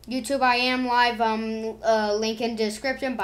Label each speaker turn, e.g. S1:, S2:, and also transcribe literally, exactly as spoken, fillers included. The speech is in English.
S1: YouTube, I am live. Um, uh, link in description. Bye.